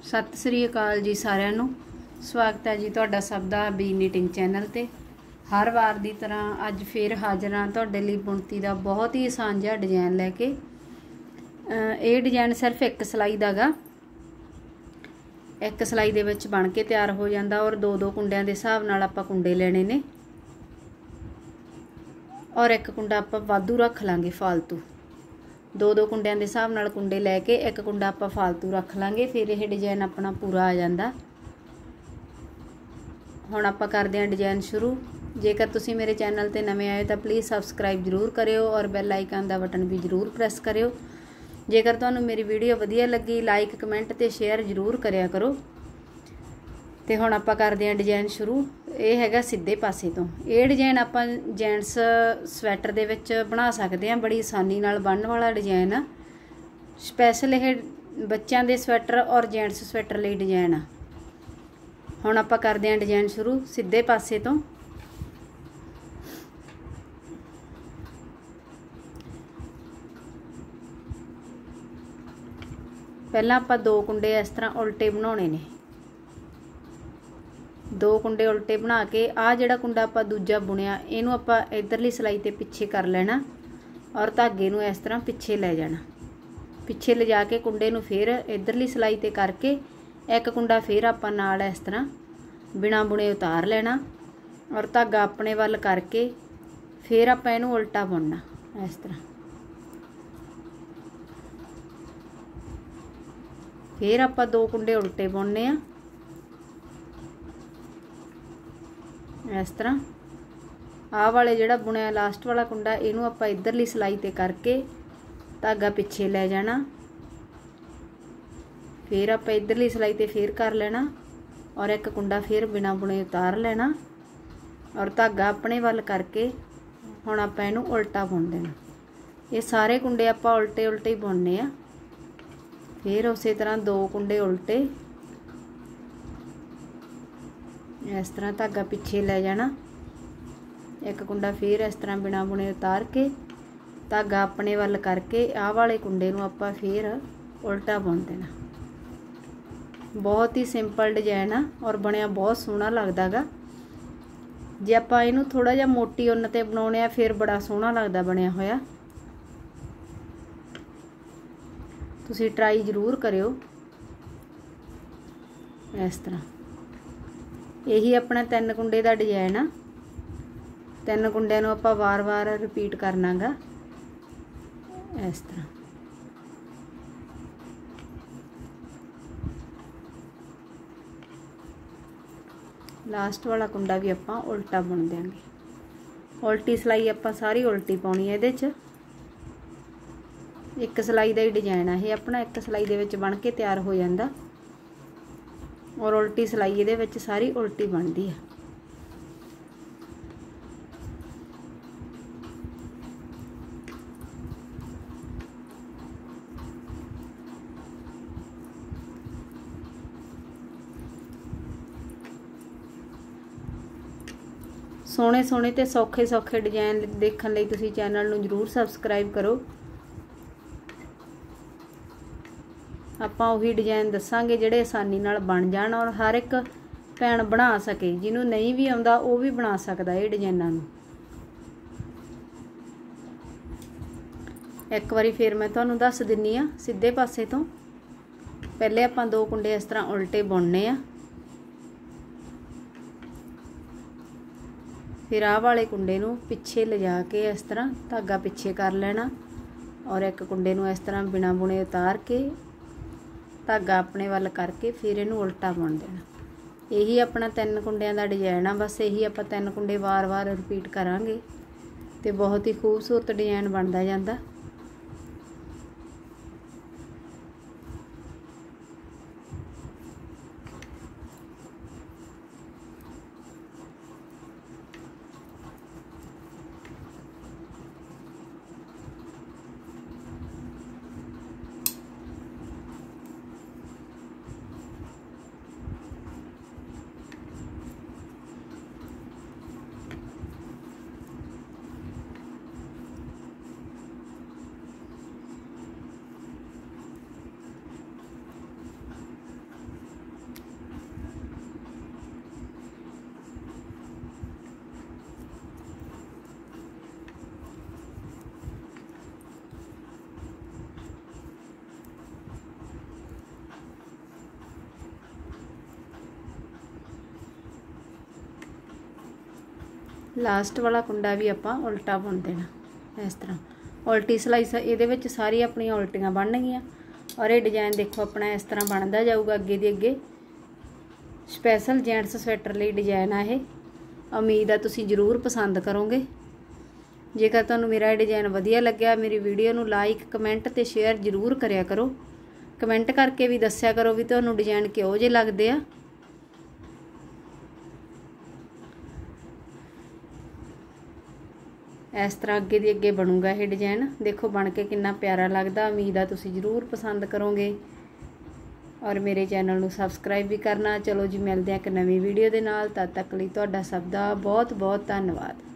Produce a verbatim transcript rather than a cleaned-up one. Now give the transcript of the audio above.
सत श्री अकाल जी सारिਆਂ ਨੂੰ स्वागत है जी ਤੁਹਾਡਾ ਸਭ ਦਾ ਬੀ ਨੀਟਿੰਗ चैनल ਤੇ। हर वार की तरह अज फिर हाजिर हाँ ਤੁਹਾਡੇ ਲਈ बुणती का बहुत ही आसान जिहा डिजाइन लैके। ये डिजाइन सिर्फ एक सिलाई का गा, एक सिलाई दे विच बन के तैयार हो जाता और दो दो कुंडियां दे हिसाब नाल आपां कुंडे लेने ने और एक कुंडा आपां वाधू रख लांगे फालतू। दो दो कुंडियां दे हिसाब नाल कुंडे लैके एक कुंडा आपां फालतू रख लांगे, फिर यह डिजाइन अपना पूरा आ जाता। हुण आपां करदे हां डिजाइन शुरू। जेकर तुसीं मेरे चैनल ते नवें आए तो प्लीज़ सबसक्राइब जरूर करियो और बैल आइकन का बटन भी जरूर प्रेस करियो। जेकर तुहानूं मेरी वीडियो वधिया लगी लाइक कमेंट ते शेयर जरूर करिया करो। तो हुण आपां करदे हां डिजाइन शुरू। ये हैगा सीधे पासे तो। ये डिजाइन आपां जेंट्स स्वैटर दे विच बना सकते हैं, बड़ी आसानी नाल बनने वाला डिजाइन आ। स्पैशल ये बच्चों के स्वैटर और जेंट्स स्वैटर लई डिजाइन आ। हुण आपां करदे हां डिजाइन शुरू सीधे पासे तो। पहलां आपां दो कुंडे इस तरह उल्टे बनाउणे ने। दो कुंडे उल्टे बना के आ जिहड़ा कुंडा आपां दूजा बुनिया इहनूं आपां इधरली सिलाई ते पिछे कर लेना और धागे नूं इस तरह पिछे ले जाना। पिछे ले जाके कुंडे नूं फिर इधरली सिलाई ते करके एक कुंडा फिर आपां नाल इस तरह बिना बुने उतार लेना और धागा अपने वल करके फिर आपां इहनूं उल्टा बुनना इस तरह। फिर आपां दो कुंडे उल्टे बुनने आ इस तरह। आह वाले जिहड़ा बुनिया लास्ट वाला कुंडा इहनूं आपां इधरली सिलाई ते करके धागा पिछे ले जाना, फिर आपां इधरली सिलाई ते फिर कर लेना और एक कुंडा फिर बिना बुने उतार लेना और धागा अपने वल करके हुण आपां इहनूं उल्टा बुन देना। ये सारे कुंडे आपां उल्टे उल्टे ही बुनने आ। फिर उस तरह दो कुंडे उल्टे इस तरह धागा पिछे ले जाना, एक कुंडा फिर इस तरह बिना बुने उतार के धागा अपने वल करके आह वाले कुंडे नूं आपां फिर उल्टा बुन देना। बहुत ही सिंपल डिजाइन आ और बनिया बहुत सोहना लगदा गा। जे आपां इहनूं थोड़ा जिहा मोटी उन्न ते बनाउणे आ फिर बड़ा सोहना लगदा बनिया होया। तुसीं ट्राई जरूर करियो इस तरह। यही अपना तीन कुंडे का डिजाइन आ। तीन कुंडियां नूं आपां वार वार रिपीट करना गा इस तरह। लास्ट वाला कुंडा भी आपां उल्टा बुन देंगे। उल्टी सिलाई आपां सारी उल्टी पाउणी है। इहदे च एक सिलाई का ही डिजाइन आ। ये अपना एक सिलाई दे विच बन के तैयार हो जाता और उल्टी सिलाई इहदे विच सारी उल्टी बनती है। सोहणे सोहणे ते सौखे सौखे डिजाइन देखण लई तुसीं चैनल नूं जरूर सबसक्राइब करो। आपां उही डिजाइन दसांगे जिहड़े आसानी नाल बन जाण और हर एक भैण बना सके। जिन्हों नहीं भी आउंदा वो भी बना सकदा ये डिजाइनां नूं। एक बारी फिर मैं तुहानूं दस दिन्नी आ सीधे पासे तो। पहले आपां दो कुंडे इस तरह उल्टे बुनने आ, फिर आह वाले कुंडे नूं पिछे ले जाके इस तरह धागा पिछे कर लेना और एक कुंडे नूं इस तरह बिना बुने उतार के धागा अपने वल करके फिर इहनूं उल्टा बुन देना। यही अपना तीन कुंडियां दा डिजाइन आ। बस यही आपां तीन कुंडे वार वार रिपीट करांगे तो बहुत ही खूबसूरत डिजाइन बनता जाता। लास्ट वाला कुंडा भी आपां उल्टा बुन देना इस तरह। उल्टी सिलाई ये विच सारी अपनी उल्टियां बन गईयां और ये डिजाइन देखो अपना इस तरह बनता जाऊगा अगे दी अगे। स्पैशल जेंट्स स्वेटर लिए डिजाइन है ये। उम्मीद है तुसीं जरूर पसंद करोगे। जेकर तुहानूं मेरा डिजाइन वधिया लग्या मेरी वीडियो नूं लाइक कमेंट ते शेयर जरूर करिया करो। कमेंट करके भी दस्सिया करो भी तुहानूं डिजाइन किहो जे लगदे आ। इस तरह अगे दी अगे बनूगा ये डिजाइन। देखो बन के कितना प्यारा लगता। उम्मीद है तुसीं जरूर पसंद करोगे और मेरे चैनल नूं सबसक्राइब भी करना। चलो जी मिलते हैं एक नवीं वीडियो दे नाल। तद तक लई तुहाडा सब दा बहुत बहुत धन्नवाद।